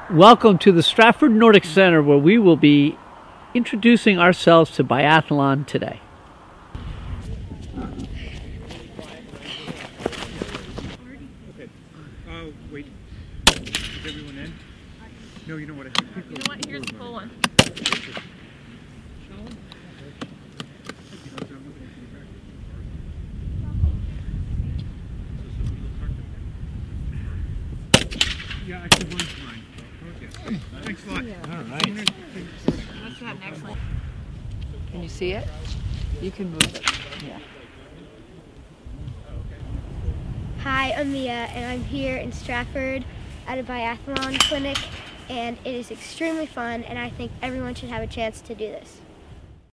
Welcome to the Stratford Nordic Center, where we will be introducing ourselves to biathlon today. Okay. Wait. Is everyone in? No, you know what? You know what? Here's the full one. Yeah, I can run mine. Okay. Thanks a lot. All right. Let's have next one. Can you see it? You can move it. Yeah. Hi, I'm Mia, and I'm here in Stratford at a biathlon clinic, and it is extremely fun, and I think everyone should have a chance to do this.